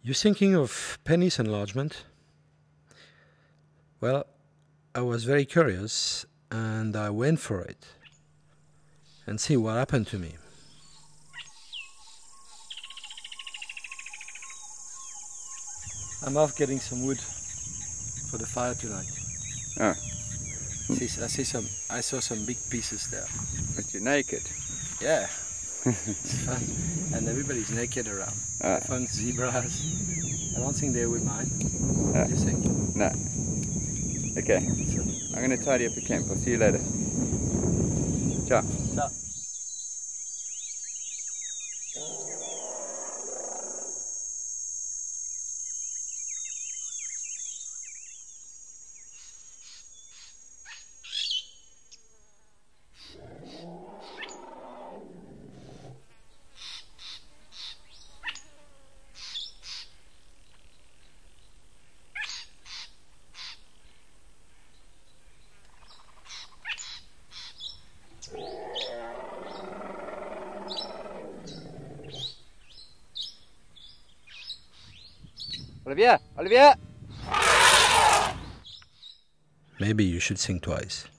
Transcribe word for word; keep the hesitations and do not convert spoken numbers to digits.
You're thinking of penis enlargement? Well, I was very curious and I went for it. And see what happened to me. I'm off getting some wood for the fire tonight. Oh. I see, I see some. I saw some big pieces there. But you're naked. Yeah, it's fun, and everybody's naked around. Ah. I found zebras. I don't think they would mind. Ah. What do you think? No. Okay. So, I'm going to tidy up the camp. I'll see you later. Ciao. ciao. Olivier! Olivier! Maybe you should think twice.